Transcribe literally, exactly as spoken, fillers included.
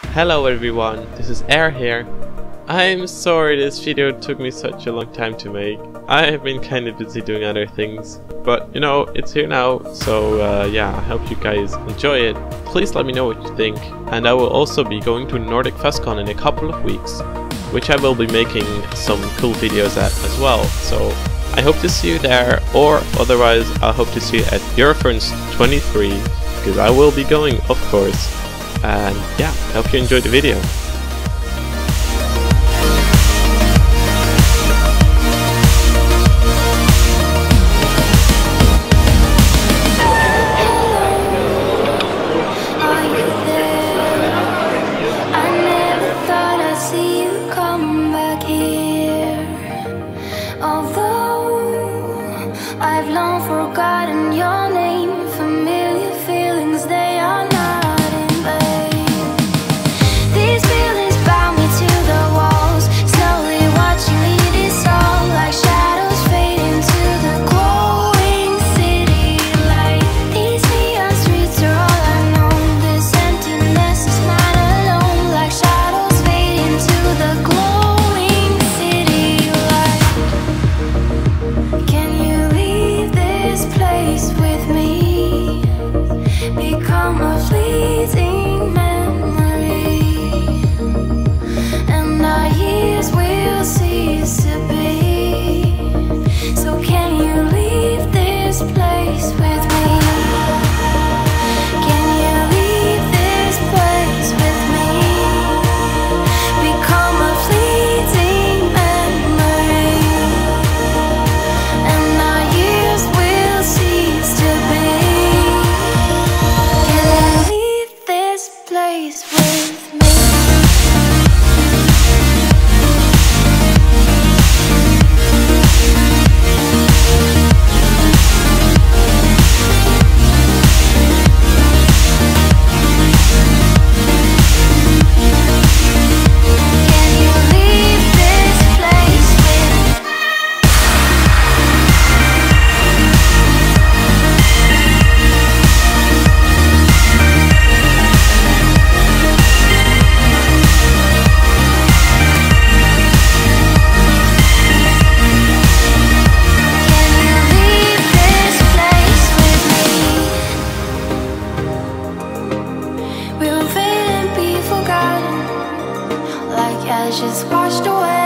Hello everyone, this is Air here. I'm sorry this video took me such a long time to make. I have been kind of busy doing other things, but you know, it's here now, so uh, yeah, I hope you guys enjoy it. Please let me know what you think, and I will also be going to NordicFuzzCon in a couple of weeks, which I will be making some cool videos at as well, so I hope to see you there, or otherwise I hope to see you at EuroFurence twenty-three, because I will be going, of course. And yeah, I hope you enjoyed the video. I've long forgotten your name. Familiar feelings, they are not in vain. These feelings bound me to the walls, slowly watching me dissolve like shadows fade into the glowing city light. These neon streets are all I know. This emptiness is not alone, like shadows fade into the glowing city light. Can you this place with me, become a fleeting memory, and our years will cease to be. So can you leave this place with me? Can you leave this place with me, become a fleeting memory, and our years will cease to be. Can you leave this place with me? Can you leave this place with me? Just washed away.